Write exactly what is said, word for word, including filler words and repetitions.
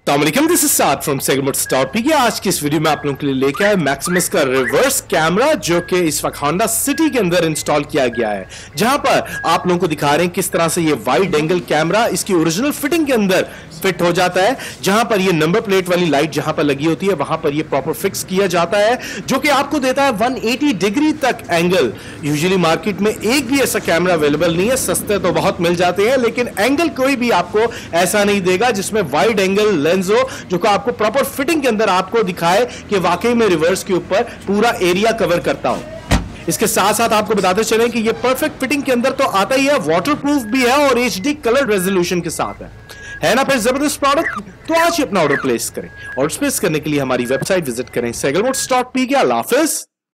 अस्सलामुअलैकुम, this is Saad from Sehgal motors dot P K. आज की इस वीडियो में आप लोगों के लिए लेके आए मैक्सिमस का रिवर्स कैमरा, जो कि इस वक्त होंडा सिटी के अंदर इंस्टॉल किया गया है, जहां पर आप लोगों को दिखा रहे हैं किस तरह से ये वाइड एंगल कैमरा इसकी ओरिजिनल फिटिंग के अंदर फिट हो जाता है। जहां पर ये नंबर प्लेट वाली लाइट जहां पर लगी होती है वहां पर ये प्रॉपर फिक्स किया जाता है, जो कि आपको देता है एक सौ अस्सी डिग्री तक एंगल। यूजुअली मार्केट में एक भी ऐसा कैमरा अवेलेबल नहीं है, सस्ते तो बहुत मिल जाते हैं, लेकिन एंगल कोई भी आपको ऐसा नहीं देगा जिसमें वाइड एंगल लेंस हो, जो कि आपको प्रॉपर फिटिंग के अंदर आपको दिखाए कि वाकई में रिवर्स के ऊपर पूरा एरिया कवर करता हो। इसके साथ साथ आपको बताते चलें कि ये परफेक्ट फिटिंग के अंदर तो आता ही है, वाटरप्रूफ भी है और एचडी कलर रेजोल्यूशन के साथ है है ना। फिर जबरदस्त प्रोडक्ट, तो आज ही अपना ऑर्डर प्लेस करें। ऑर्डर प्लेस करने के लिए हमारी वेबसाइट विजिट करें सेगल मोटर्स डॉट पी के। अल्लाह हाफिज।